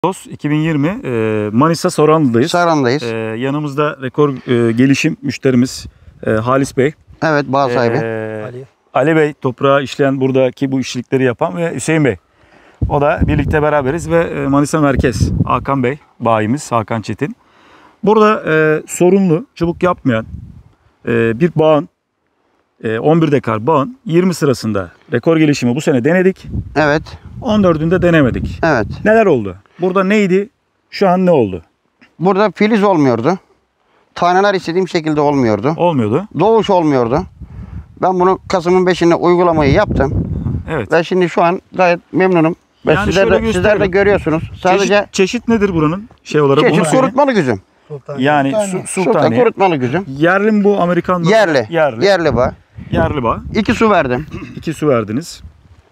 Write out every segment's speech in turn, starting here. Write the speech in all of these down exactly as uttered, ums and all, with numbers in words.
Ağustos iki bin yirmi e, Manisa Soranlı'dayız. Soranlı'dayız. E, yanımızda rekor e, gelişim müşterimiz e, Halis Bey. Evet, bağ sahibi. E, Ali. Ali Bey toprağı işleyen, buradaki bu işçilikleri yapan ve Hüseyin Bey. O da birlikte beraberiz ve e, Manisa Merkez Hakan Bey bayimiz, Hakan Çetin. Burada e, sorunlu, çubuk yapmayan e, bir bağın, e, on bir dekar bağın yirmi sırasında rekor gelişimi bu sene denedik. Evet. on dördünde denemedik. Evet. Neler oldu? Burada neydi? Şu an ne oldu? Burada filiz olmuyordu. Taneler istediğim şekilde olmuyordu. Olmuyordu. Doğuş olmuyordu. Ben bunu Kasım'ın beşinde uygulamayı yaptım. Evet. Ve şimdi şu an gayet memnunum. Ve Yani sizler, şöyle de, sizler de görüyorsunuz. Sadece Çeşit, çeşit nedir buranın şey olarak? çeşit Onu söyle. kurutmalı güzüm. Sultaniye. Yani Sultaniye. su, Sultan sultaniye. kurutmalı güzüm. Yerli mi bu, Amerikan mı? Yerli. Yerli. Yerli bağ. Yerli bağ. İki su verdim. İki su verdiniz.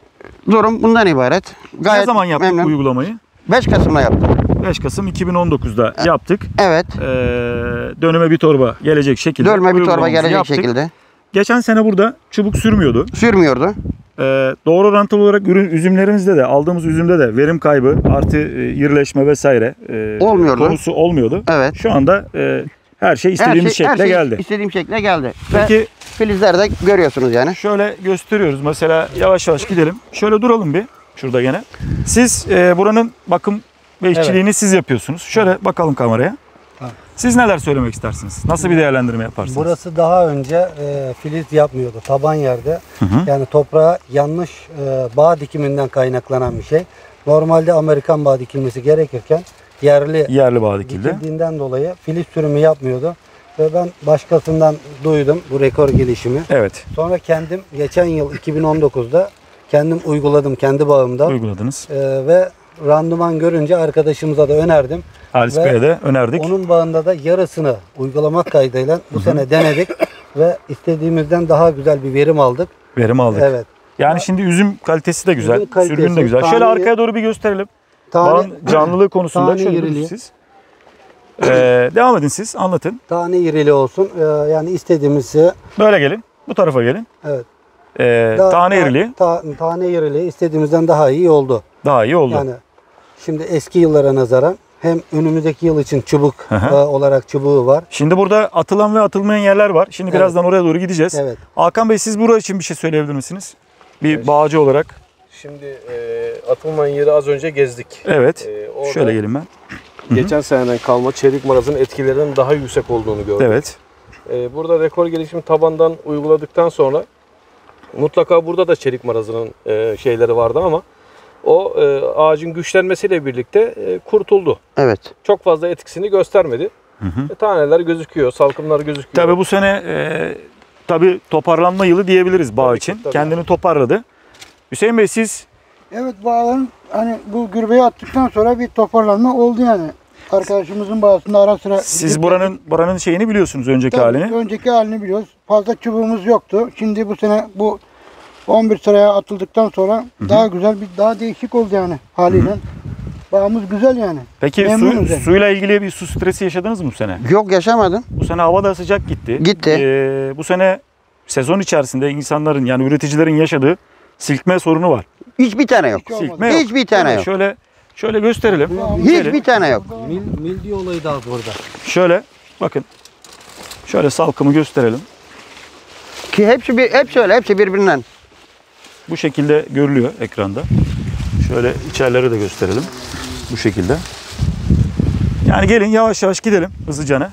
Durum bundan ibaret. Gayet ne zaman yaptık memnun. bu uygulamayı? beş Kasım'da yaptım. beş Kasım iki bin on dokuz'da yaptık. Evet. Ee, dönüme bir torba gelecek şekilde. Dölme bir torba uygulamamızı gelecek yaptık. şekilde. Geçen sene burada çubuk sürmüyordu. Sürmüyordu. Ee, doğru orantılı olarak ürün üzümlerimizde de, aldığımız üzümde de verim kaybı artı e, irileşme vesaire e, Olmuyordu. konusu olmuyordu. Evet. Şu anda e, her şey Her istediğimiz şey, her şekle şey geldi. istediğim şekle geldi. Peki Ve filizler de görüyorsunuz yani. şöyle gösteriyoruz. Mesela yavaş yavaş gidelim. Şöyle duralım bir. Şurada gene. Siz e, buranın bakım ve işçiliğini evet. siz yapıyorsunuz. Şöyle bakalım kameraya. Ha. Siz neler söylemek istersiniz? Nasıl bir değerlendirme yaparsınız? Burası daha önce e, filiz yapmıyordu. Taban yerde. Hı hı. Yani toprağa yanlış e, bağ dikiminden kaynaklanan bir şey. Normalde Amerikan bağ dikilmesi gerekirken yerli, yerli bağ dikildi. dikildiğinden dolayı filiz sürümü yapmıyordu. Ve ben başkasından duydum bu rekor gelişimi. Evet. Sonra kendim geçen yıl iki bin on dokuz'da kendim uyguladım kendi bağımda. Uyguladınız. E, ve randıman görünce arkadaşımıza da önerdim. Halis Bey'e de önerdik. Onun bağında da yarısını uygulamak kaydıyla bu Hı-hı. sene denedik ve istediğimizden daha güzel bir verim aldık. Verim aldık. Evet. Yani ya, şimdi üzüm kalitesi de güzel, üzüm kalitesi, sürgün de güzel. tane, şöyle arkaya doğru bir gösterelim. Tane, Bağın canlılığı konusunda tane şöyle iriliği. siz. Ee, devam edin siz, anlatın. Tane irili olsun. Ee, yani istediğimizi. Böyle gelin, bu tarafa gelin. Evet. Ee, Daha, tane ta, iriliği. Ta, tane iriliği istediğimizden daha iyi oldu. Daha iyi oldu. Yani şimdi eski yıllara nazaran hem önümüzdeki yıl için çubuk e, olarak çubuğu var. Şimdi burada atılan ve atılmayan yerler var. Şimdi Evet. birazdan oraya doğru gideceğiz. Evet. Hakan Bey, siz burası için bir şey söyleyebilir misiniz? Bir Evet. bağcı olarak. Şimdi e, atılmayan yeri az önce gezdik. Evet. E, orada Şöyle gelin ben. geçen seneden kalma çelik marazın etkilerinin daha yüksek olduğunu gördük. Evet. E, burada rekor gelişimi tabandan uyguladıktan sonra mutlaka burada da çelik marazının e, şeyleri vardı ama o e, ağacın güçlenmesiyle birlikte e, kurtuldu. Evet. Çok fazla etkisini göstermedi. Hı hı. E, taneler gözüküyor, salkımlar gözüküyor. Tabii bu sene e, tabii toparlanma yılı diyebiliriz bağ Tabii için. ki, tabii. Kendini toparladı. Hüseyin Bey, siz Evet, bağların hani bu gübreyi attıktan sonra bir toparlanma oldu yani. Arkadaşımızın bağısında ara sıra... siz buranın buranın şeyini biliyorsunuz, önceki Tabii, halini. önceki halini biliyoruz. Fazla çubuğumuz yoktu. Şimdi bu sene bu on bir sıraya atıldıktan sonra Hı-hı. daha güzel, bir daha değişik oldu yani haliyle. Hı-hı. Bağımız güzel yani. Peki Memnunuz su, yani. suyla ilgili bir su stresi yaşadınız mı bu sene? Yok, yaşamadım. Bu sene hava da sıcak gitti. Gitti. Ee, bu sene sezon içerisinde insanların, yani üreticilerin yaşadığı silkme sorunu var. Hiçbir tane yok. Hiç olmadı. Silkme yok. Hiçbir tane Yani yok. Şöyle şöyle gösterelim. Hiçbir tane yok. Mil, mildiği olayı da burada. Şöyle bakın. Şöyle salkımı gösterelim. Ki hepsi bir, hepsi öyle, hepsi birbirinden. Bu şekilde görülüyor ekranda. Şöyle içerileri de gösterelim. Bu şekilde. Yani gelin yavaş yavaş gidelim hızlıcana.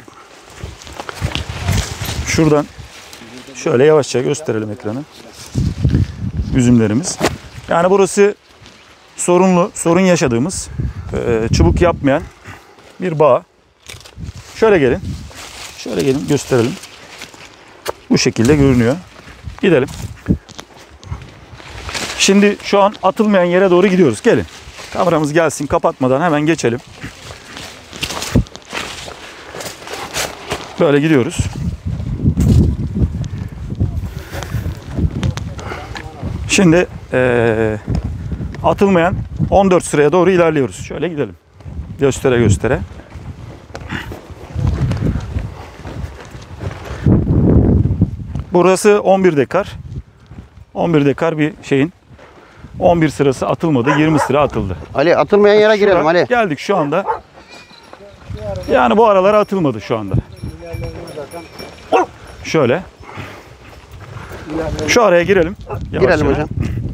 Şuradan şöyle yavaşça gösterelim ekranı. Üzümlerimiz. Yani burası sorunlu, sorun yaşadığımız, e, çubuk yapmayan bir bağ. Şöyle gelin. Şöyle gelin gösterelim. Bu şekilde görünüyor. Gidelim. Şimdi şu an atılmayan yere doğru gidiyoruz. Gelin. Kameramız gelsin, kapatmadan hemen geçelim. Böyle gidiyoruz. Şimdi ee, atılmayan on dört sıraya doğru ilerliyoruz. Şöyle gidelim. Göstere göstere. Burası on bir dekar. on bir dekar bir şeyin on bir sırası atılmadı. yirmi sıra atıldı. Ali atılmayan yere Şura- girelim Ali. Geldik şu anda. Yani bu aralara atılmadı şu anda. Şöyle. Şu araya girelim. Yavaş Girelim yavaş. hocam.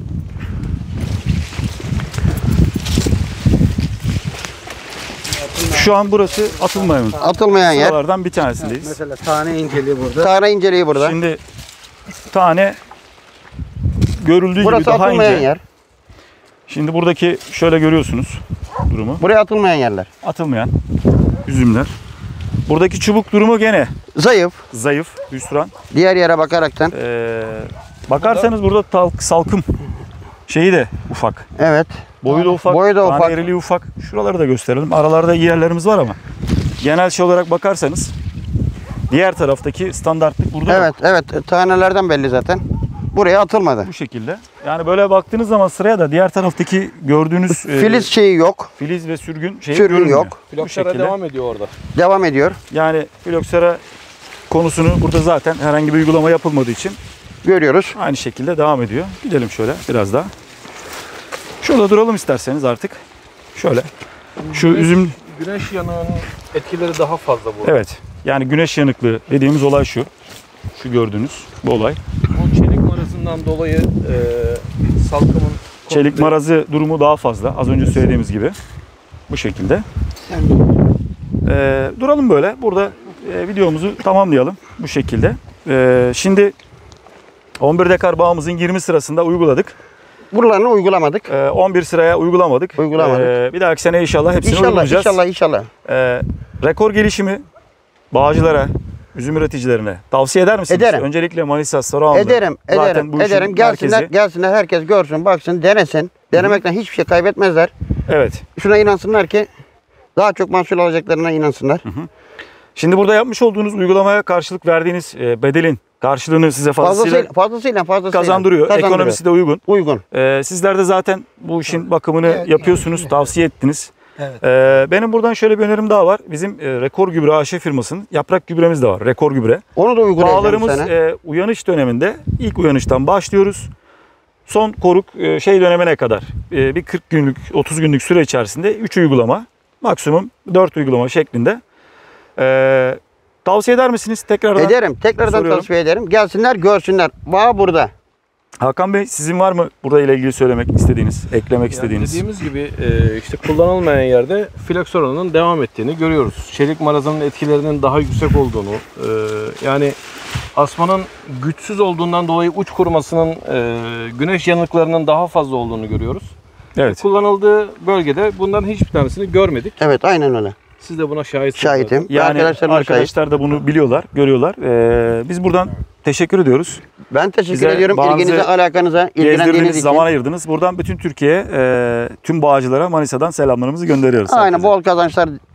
Şu an burası atılmayan Atılmayan yer. sıralardan bir tanesindeyiz. Mesela tane inceliği burada. Tane inceliği burada. Şimdi tane görüldüğü Burası gibi daha atılmayan ince. yer. Şimdi buradaki şöyle görüyorsunuz durumu. Buraya atılmayan yerler. Atılmayan üzümler. Buradaki çubuk durumu gene Zayıf. zayıf, hüsran. Diğer yere bakaraktan. Ee, bakarsanız burada talk, salkım şeyi de ufak. Evet. Boyu da ufak, Boyu da tane ufak. eriliği ufak. Şuraları da gösterelim. Aralarda iyi yerlerimiz var ama genel şey olarak bakarsanız diğer taraftaki standartlık burada Evet, evet. Tanelerden belli zaten. Buraya atılmadı. bu şekilde. Yani böyle baktığınız zaman sıraya da diğer taraftaki gördüğünüz e, Filiz şeyi yok. filiz ve sürgün şeyi Sürgün görünmüyor. yok. Bu Filoksera şekilde. devam ediyor orada. Devam ediyor. Yani filoksera konusunu burada zaten herhangi bir uygulama yapılmadığı için Görüyoruz. aynı şekilde devam ediyor. Gidelim şöyle biraz daha. Şurada duralım isterseniz artık. Şöyle. Şu üzüm, Güneş yanığının etkileri daha fazla burada. evet. Yani güneş yanıklığı dediğimiz olay şu. Şu gördüğünüz bu olay. Bu çelik marazından dolayı e, salkımın Çelik marazı durumu daha fazla. Az önce söylediğimiz gibi. Bu şekilde. Ee, duralım böyle. Burada e, videomuzu tamamlayalım. Bu şekilde. Ee, şimdi on bir dekar bağımızın yirmi sırasında uyguladık. Buralarını uygulamadık. Ee, on bir sıraya uygulamadık. Uygulamadık. Ee, bir dahaki sene inşallah hepsini İnşallah, uygulayacağız. inşallah, inşallah. Ee, rekor gelişimi bağcılara, üzüm üreticilerine tavsiye eder misiniz? Ederim. Öncelikle Manisa, Sarıhamlı. Ederim, Zaten ederim, bu işin ederim. Gelsinler, merkezi. gelsinler, herkes görsün, baksın, denesin. Denemekten hiçbir şey kaybetmezler. Evet. Şuna inansınlar ki daha çok mahsul alacaklarına inansınlar. Şimdi burada yapmış olduğunuz uygulamaya karşılık verdiğiniz e, bedelin karşılığını size fazlasıyla Fazlasıyla, fazlasıyla, fazlasıyla. kazandırıyor. Kazandırıyor. Ekonomisi de uygun. Uygun. Ee, sizler de zaten bu işin bakımını Evet, yapıyorsunuz, tavsiye ettiniz. Evet. Ee, benim buradan şöyle bir önerim daha var. Bizim e, Rekor Gübre A Ş firmasının yaprak gübremiz de var. Rekor Gübre. Onu da uygulayacağım Bağlarımız sana. e, uyanış döneminde ilk uyanıştan başlıyoruz. Son koruk e, şey dönemine kadar e, bir kırk günlük, otuz günlük süre içerisinde üç uygulama, maksimum dört uygulama şeklinde. E, tavsiye eder misiniz? Tekrardan Ederim. Tekrardan soruyorum. tavsiye ederim. Gelsinler, görsünler. Bağ burada. Hakan Bey, sizin var mı burada ile ilgili söylemek istediğiniz, eklemek Yani istediğiniz? dediğimiz gibi e, işte kullanılmayan yerde filokseranın devam ettiğini görüyoruz. Çelik marazının etkilerinin daha yüksek olduğunu, e, yani asmanın güçsüz olduğundan dolayı uç kurumasının, e, güneş yanıklarının daha fazla olduğunu görüyoruz. Evet. Kullanıldığı bölgede bunların hiçbir tanesini görmedik. Evet, aynen öyle. Siz de buna şahitsiniz. Şahitim. Yani Arkadaşlarım da şahit. arkadaşlar da bunu biliyorlar, görüyorlar. Ee, biz buradan teşekkür ediyoruz. Ben teşekkür Bize ediyorum bağınızı ilginize, alakanıza, ilgilendiğiniz Gezdirdiniz, için. zaman ayırdınız. Buradan bütün Türkiye'ye, e, tüm bağcılara Manisa'dan selamlarımızı gönderiyoruz. Aynen, herkese. bol kazançlar